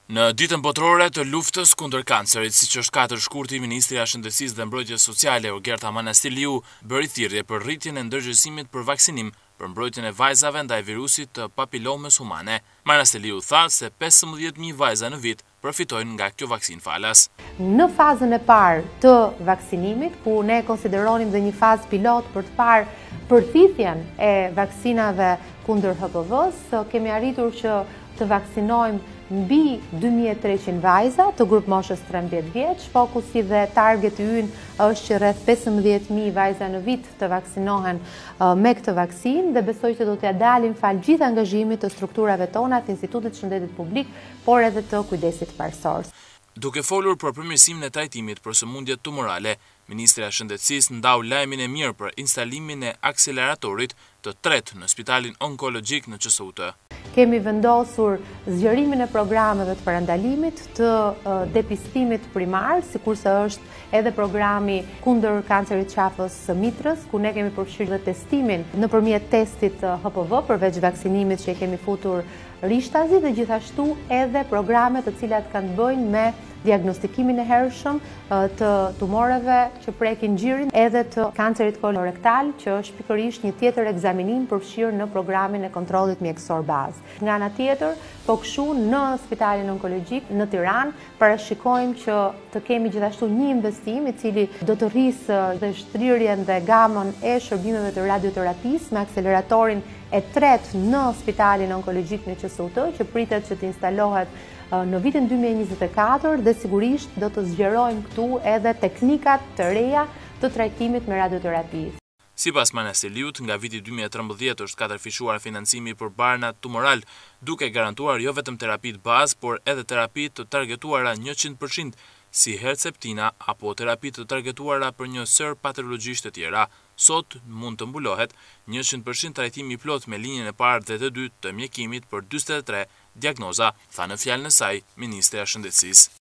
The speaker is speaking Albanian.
Në ditën botërore të luftës kundër kancerit, siç është 4 shkurti, Ministria e Shëndetësisë dhe Mbrojtjes Sociale Ogerta Manastiliu bëri thirrje për rritjen e ndërgjegjësimit për vaksinim për mbrojtjen e vajzave ndaj virusit të papilomës humane. Manastiliu tha se 15.000 vajza në vit përfitojnë nga kjo vaksinë falas. Në fazën e parë të vaksinimit, ku ne konsideronim dhe një fazë pilot për të parë përthithjen e vaksinave kundër HPV-s, kemi arritur që të vaksinojmë mbi 2.300 vajza të grup moshës 13 vjeç, fokusi dhe targeti ynë është që rreth 15.000 vajza në vit të vaksinohen me këtë vaksinë dhe besoj që do t'ja dalim fal gjithë angazhimit të strukturave tona, të Institutit të Shëndetit Publik, por edhe të kujdesit parsorës. Duke folur për përmirësimin e trajtimit për sëmundjet tumorale, Ministria e Shëndetësisë ndau lajmin e mirë për instalimin e akseleratorit të tretë në Spitalin Onkologjik në QSUT. Kemi vendosur zgjerimin e programeve të parandalimit të depistimit primar, sikurse është edhe programi kundër kancerit qafës së mitrës, ku ne kemi përfshirë dhe testimin nëpërmjet testit HPV, përveç vaksinimit që kemi futur rishtazi, dhe gjithashtu edhe programe të cilat kanë të bëjnë me diagnostikimin e hershëm të tumoreve që prekin gjirin, edhe të kancerit kolorektal, që është pikërisht një tjetër ekzaminim përfshirë në programin e kontrollit mjekësor bazë. Nga ana tjetër, po kështu në Spitalin Onkologjik në Tiranë parashikojmë që të kemi gjithashtu një investim i cili do të rrisë dhe shtrirjen dhe gamën e shërbimeve të radioterapisë me akseleratorin e tretë në Spitalin Onkologjik në QSUT, që pritet që të instalohet në vitin 2024 dhe sigurisht do të zgjerojmë këtu edhe teknikat të reja të trajtimit me radioterapi. Sipas Manastiliut, nga viti 2013 është katërfishuar financimi për barna tumoral, duke garantuar jo vetëm terapit bazë, por edhe terapit të targetuara 100%, si Herceptina apo terapit të targetuara për një sër patologjish të tjera. Sot mund të mbulohet 100% trajtimi plot me linjën e parë dhe të dytë të mjekimit për 43 diagnoza, tha në fjalën e saj Ministria e Shëndetësisë.